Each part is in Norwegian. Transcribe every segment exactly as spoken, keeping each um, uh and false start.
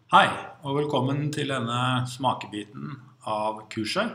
Hei, og velkommen til denne smakebiten av kurset.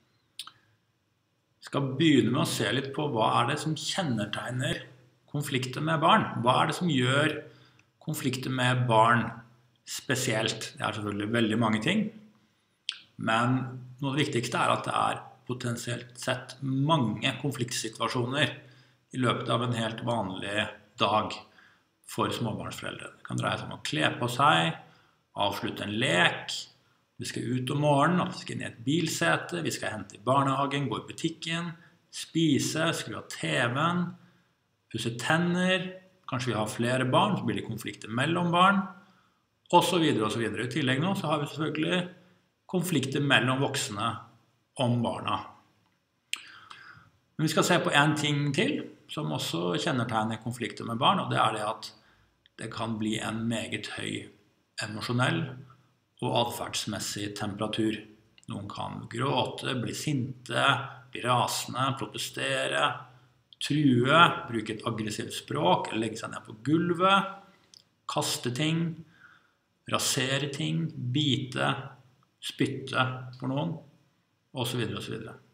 Jeg skal begynne med å se litt på hva er det som kjennetegner konflikter med barn. Hva er det som gjør konflikter med barn spesielt? Det er selvfølgelig veldig mange ting, men noe av det viktigste er at det er potensielt sett mange konfliktsituasjoner i løpet av en helt vanlig dag for småbarnsforeldre. Det kan dreie seg om å kle på seg, avslutte en lek, vi skal ut om morgenen, vi skal inn i et bilsete, vi skal hente i barnehagen, gå i butikken, spise, skru av T V-en, pusse tenner, kanskje vi har flere barn, så blir det konflikter mellom barn, og så videre og så videre. I tillegg nå så har vi selvfølgelig konflikter mellom voksne om barna. Men vi skal se på en ting til, som også kjennetegner konflikter med barn, og det er det at det kan bli en meget høy emosjonell og adferdsmessig temperatur. Noen kan gråte, bli sinte, bli rasende, protestere, true, bruke et aggressivt språk, legge seg ned på gulvet, kaste ting, rasere ting, bite, spytte på noen, og så videre og så videre.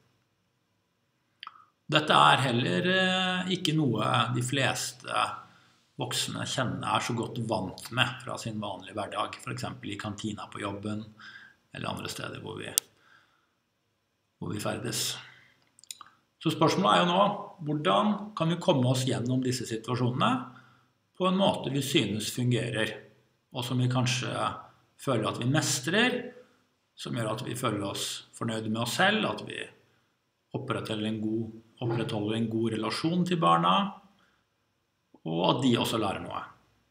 Dette er heller ikke noe de fleste voksne kjenner er så godt vant med fra sin vanlige hverdag, for eksempel i kantina på jobben, eller andre steder hvor vi, hvor vi ferdes. Så spørsmålet er jo nå, hvordan kan vi komme oss gjennom disse situasjonene på en måte vi synes fungerer, og som vi kanskje føler at vi mestrer, som gjør at vi føler oss fornøyde med oss selv, at vi opprettholder en god, opprettholder en god relasjon til barna, og at de også lærer noe.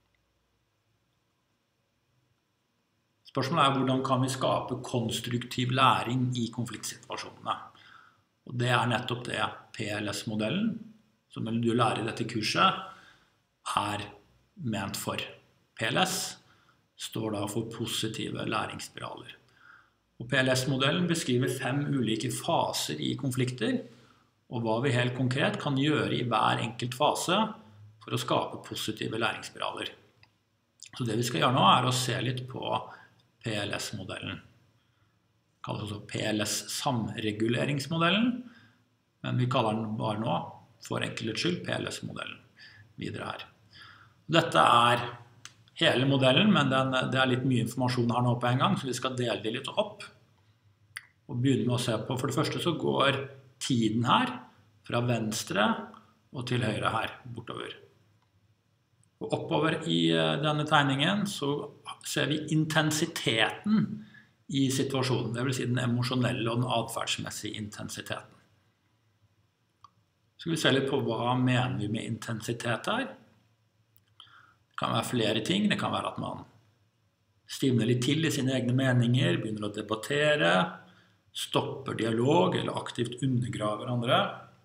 Spørsmålet er hvordan kan vi skape konstruktiv læring i konfliktsituasjonene. Og det er nettopp det P L S-modellen, som du lærer i dette kurset, er ment for. P L S står da for positive læringsspiraler. Og P L S-modellen beskriver fem ulike faser i konflikter, og hva vi helt konkret kan gjøre i hver enkelt fase for å skape positive læringsspiraler. Så det vi skal gjøre nå er å se litt på P L S-modellen. Det kalles også P L S-samreguleringsmodellen, men vi kaller den bare nå, for enkelhets skyld, P L S-modellen videre her. Dette er hele modellen, men den, det er litt mye informasjon her nå på en gang, så vi skal dele det litt opp. Og begynne med å se på, for det første så går tiden her fra venstre og til høyre her, bortover. Og oppover i denne tegningen så ser vi intensiteten i situasjonen, det vil si den emosjonelle og den adferdsmessige intensiteten. Så skal vi se litt på hva mener vi med intensitet her. Det kan være flere ting, det kan være at man stivner litt til i sine egne meninger, begynner å debattere, stopper dialog eller aktivt undergraver andre,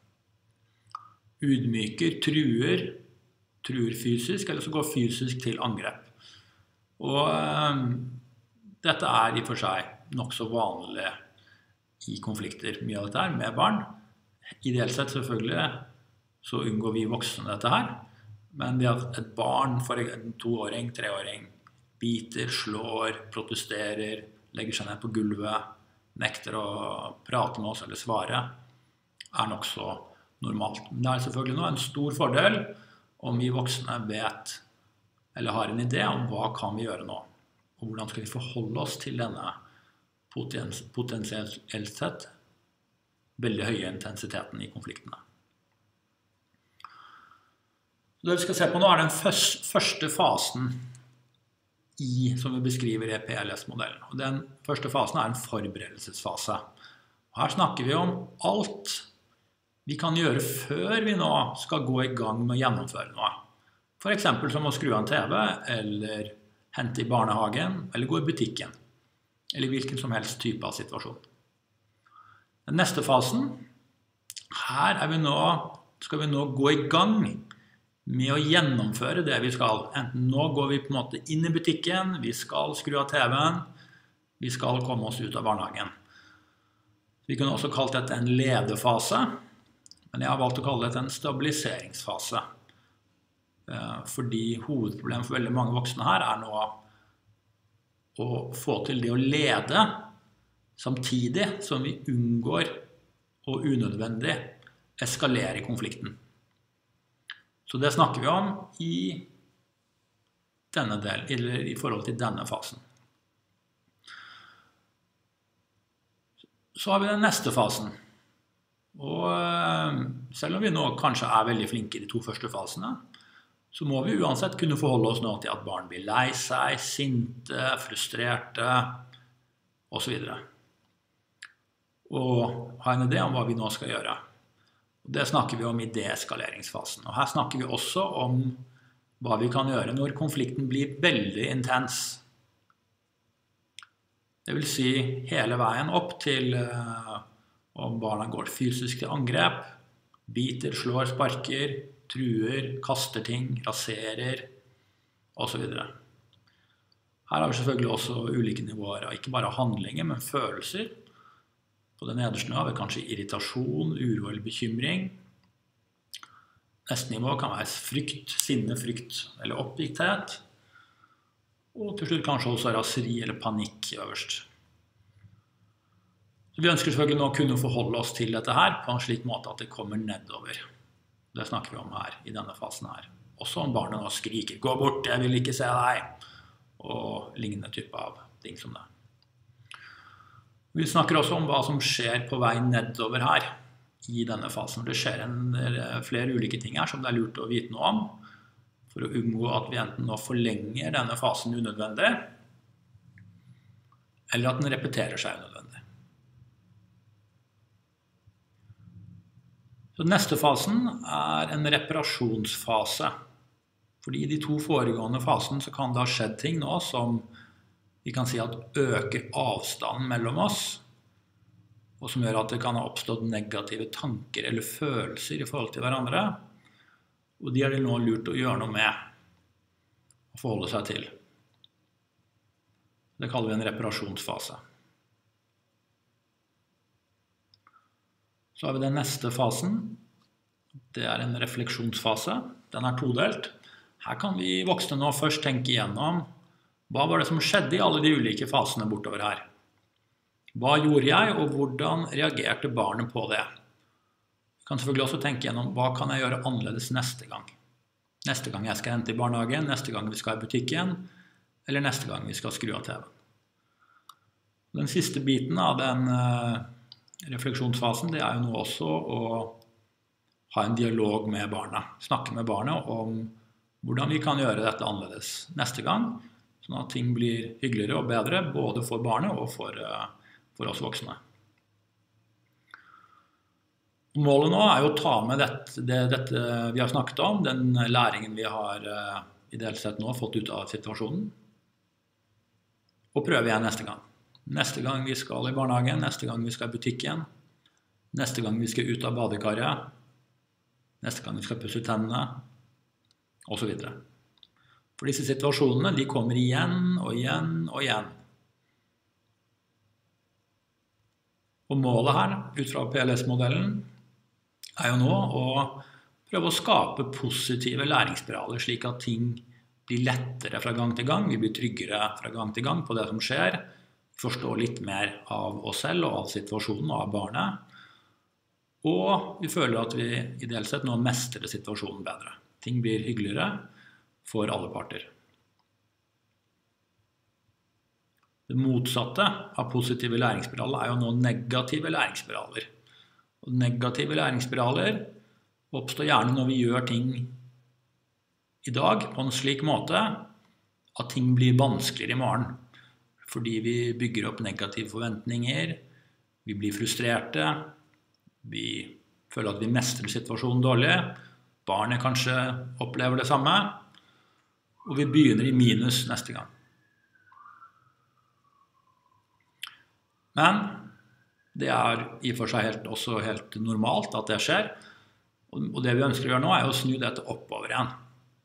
ydmyker, truer, truer fysisk, eller så går fysisk til angrep. Og øh, dette er i for seg nok så vanlig i konflikter, mye av dette her, med barn. Ideelt sett selvfølgelig så unngår vi voksne dette her, men det at et barn, for en toåring, treåring, biter, slår, protesterer, legger seg ned på gulvet, nekter å prate med oss eller svare, er nok så normalt. Men det er selvfølgelig nå en stor fordel om vi voksne vet eller har en idé om hva kan vi gjøre nå, og hvordan skal vi forholde oss til denne potensielt sett veldig høye intensiteten i konfliktene. Det vi skal se på nå er den første fasen i, som vi beskriver i P L S-modellen. Og den første fasen er en forberedelsesfase. Og her snakker vi om alt vi kan gjøre før vi nå skal gå i gang med å gjennomføre noe. For eksempel som å skru av en T V, eller hente i barnehagen, eller gå i butikken. Eller hvilken som helst type av situasjon. Den neste fasen, her er vi nå, skal vi nå gå i gang med å gjennomføre det vi skal. Enten nå går vi på en måte inn i butikken, vi skal skru av T V-en, vi skal komme oss ut av barnehagen. Vi kunne også kalt dette en ledefase, men jeg har valgt å kalle dette en stabiliseringsfase. Fordi hovedproblemet for veldig mange voksne her er nå å få til det å lede, samtidig som vi unngår å unødvendig eskalere konflikten. Så det snakker vi om i denne delen, eller i forhold til denne fasen. Så har vi den neste fasen. Og selv om vi nå kanskje er veldig flinke i de to første fasene, så må vi uansett kunne forholde oss nå til at barn blir lei seg, sinte, frustrerte, og så videre. Og ha en idé om hva vi nå skal gjøre. Og det snakker vi om i deeskaleringsfasen. Og her snakker vi også om hva vi kan gjøre når konflikten blir veldig intens. Det vil si hele veien opp til uh, om barna går fysisk til angrep, biter, slår, sparker, truer, kaster ting, raserer, og så videre. Her har vi selvfølgelig også ulike nivåer, ikke bare handlinger, men følelser. På det nederste nivået har vi kanskje irritasjon, uro eller bekymring. Neste nivå kan være frykt, sinne, frykt eller oppgitthet. Og til slutt kanskje også raseri eller panikk øverst. Så vi ønsker selvfølgelig nå å kunne forholde oss til dette her på en slik måte at det kommer nedover. Det snakker vi om her, i denne fasen her. Også om barnet nå skriker, gå bort, jeg vil ikke se deg, og lignende type av ting som det. Vi snakker også om hva som skjer på vei nedover her, i denne fasen. Det skjer en, flere ulike ting her som det er lurt å vite noe om, for å unngå at vi enten nå forlenger denne fasen unødvendig, eller at den repeterer seg unødvendig. Så neste fasen er en reparasjonsfase. Fordi i de to foregående fasen så kan det ha skjedd ting nå som vi kan si at øker avstanden mellom oss, og som gjør at det kan ha oppstått negative tanker eller følelser i forhold til hverandre. Og de er det nå lurt å gjøre noe med, å forholde seg til. Det kaller vi en reparasjonsfase. Så har vi den neste fasen. Det er en refleksjonsfase. Den er todelt. Her kan vi voksne nå først tenke igjennom hva var det som skjedde i alle de ulike fasene bortover her. Hva gjorde jeg, og hvordan reagerte barnet på det? Vi kan selvfølgelig også tenke igjennom hva kan jeg gjøre annerledes neste gang. Neste gang jeg skal hente i barnehagen, neste gang vi skal i butikken, eller neste gang vi skal skru av T V. Den siste biten av den refleksjonsfasen, det er jo nå også å ha en dialog med barna. Snakke med barna om hvordan vi kan gjøre dette annerledes neste gang, sånn at ting blir hyggeligere og bedre, både for barnet og for, for oss voksne. Målet nå er jo å ta med dette, det, dette vi har snakket om, den læringen vi har ideelt sett nå fått ut av situasjonen, og prøve igjen neste gang. Neste gang vi skal i barnehagen, neste gang vi skal i butikken, neste gang vi skal ut av badekaret, neste gang vi skal pusse tennene, og så videre. For disse situasjonene, de kommer igjen og igjen og igjen. Og målet her, ut fra P L S-modellen, er jo nå å prøve å skape positive læringsspiraler, slik at ting blir lettere fra gang til gang, vi blir tryggere fra gang til gang på det som skjer, forstå litt mer av oss selv og av situasjonen og av barnet, og vi føler at vi ideelt sett nå mestrer situasjonen bedre. Ting blir hyggeligere for alle parter. Det motsatte av positive læringsspiraler er jo nå negative læringsspiraler. Og negative læringsspiraler oppstår gjerne når vi gjør ting i dag på en slik måte at ting blir vanskeligere i morgen. Fordi vi bygger opp negative forventninger, vi blir frustrerte, vi føler at vi mestrer situasjonen dårlig, barnet kanskje opplever det samme, og vi begynner i minus neste gang. Men det er i og for seg helt, også helt normalt at det skjer, og det vi ønsker å gjøre nå er å snu dette oppover igjen.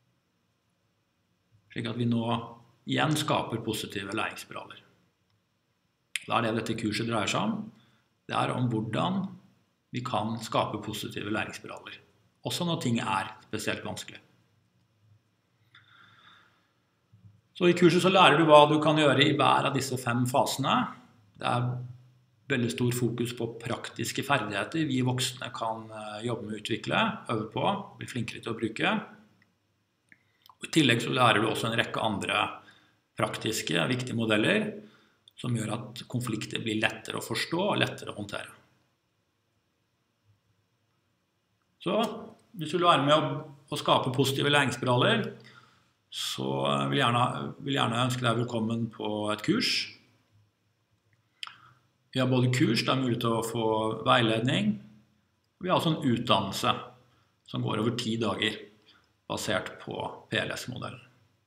Slik at vi nå igjen skaper positive læringsspiraler. Det er det dette kurset dreier seg om. Det er om hvordan vi kan skape positive læringsspiraler. Også når ting er spesielt vanskelig. Så i kurset så lærer du hva du kan gjøre i hver av disse fem fasene. Det er veldig stor fokus på praktiske ferdigheter vi voksne kan jobbe med å utvikle, øve på, bli flinkere til å bruke. Og i tillegg så lærer du også en rekke andre praktiske, viktige modeller som gjør at konflikter blir lettere å forstå og lettere å håndtere. Så hvis du vil være med å, å skape positive læringsspiraler, så vil jeg gjerne, vil gjerne ønske deg velkommen på et kurs. Vi har både kurs, det er mulig til å få veiledning, og vi har også en utdannelse som går over ti dager, basert på P L S-modellen.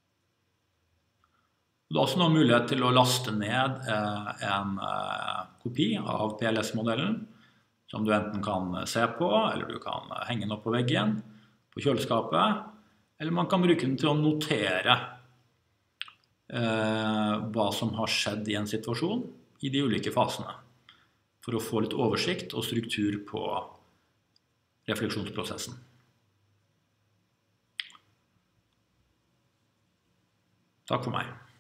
Det er også noen mulighet til å laste ned en kopi av P L S-modellen, som du enten kan se på, eller du kan henge den opp på veggen, på kjøleskapet, eller man kan bruke den til å notere eh, hva som har skjedd i en situasjon i de ulike fasene, for å få litt oversikt og struktur på refleksjonsprosessen. Takk for meg.